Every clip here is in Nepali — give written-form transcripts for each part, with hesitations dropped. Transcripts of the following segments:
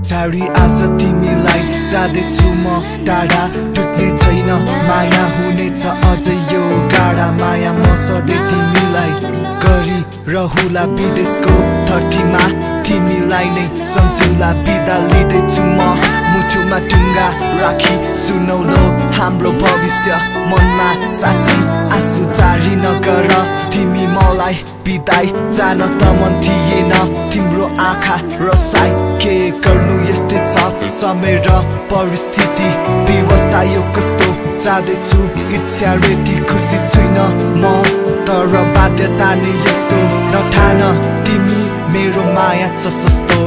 छाडी आज तिमीलाई जाँदैछु म टाढा टुट्ने छैन माया हुनेछ अझै यो गाडा माया म सधैँ तिमीलाई गरी रहुला विदेशको धरतीमा तिमीलाई नै सम्झुला बिदा लिँदैछु म मुटुमा टुङ्गा राखी सुनौलो हाम्रो भविष्य मनमा साँच्ची आँसु जारी नगर तिमी मलाई बिदाई जान त मन थिएन तिम्रो आँखा रसाई के गर्नु यस्तै छ समय र परिस्थिति व्यवस्था यो कस्तो जाँदैछु इच्छा रेडी खुसी छैन म तर बाध्यता नै यस्तो नठान तिमी मेरो माया छ सस्तो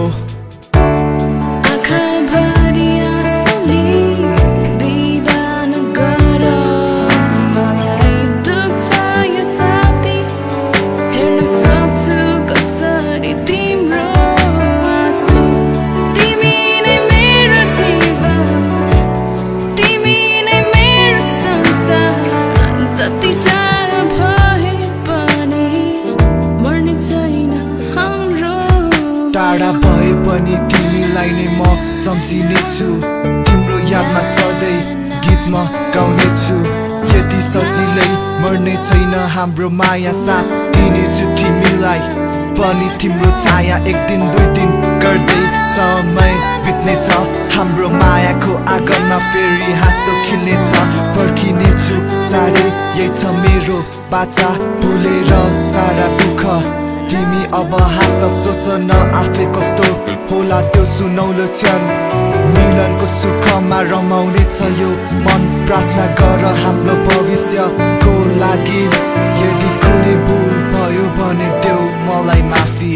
टाढा भए पनि तिमीलाई नै म सम्झिनेछु तिम्रो यादमा सधैँ गीत म गाउनेछु यति सजिलै मर्ने छैन हाम्रो माया साथ दिनेछु तिमीलाई पनि तिम्रो छाया एक दिन दुई दिन गर्दै समय बित्नेछ हाम्रो मायाको आँगनमा फेरि हाँसो खिल्नेछ फर्किनेछु चाँडै यही छ मेरो बाचा भुलेर सारा दुःख तिमी अब हाँस सोच न आफै कस्तो होला त्यो सुनौलो क्षण मिलनको सुखमा रमाउने छ यो मन प्रार्थना गर हाम्रो भविष्यको लागि यदि कुनै भुल भयो भने देऊ मलाई माफी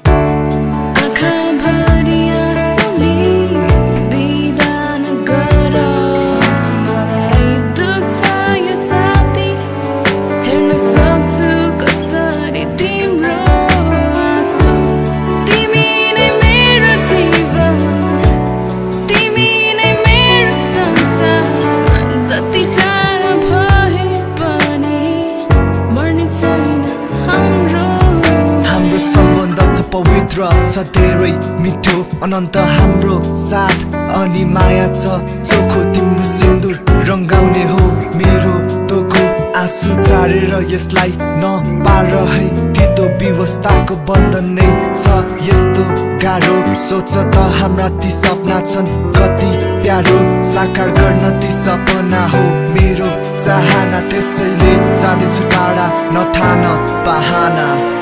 पवित्र छ धेरै मिठो अनन्त हाम्रो साथ अनि माया छ चोखो तिम्रो सिन्दुर रङ्गाउने हो मेरो तोको आँसु चारेर यसलाई नपार है तितो व्यवस्थाको बन्धन नै छ यस्तो गाह्रो सोच त हाम्रा ती सपना छन् कति प्यारो साकार गर्न ती सपना हो मेरो चाहना त्यसैले जाँदैछु टाढा नठान बहाना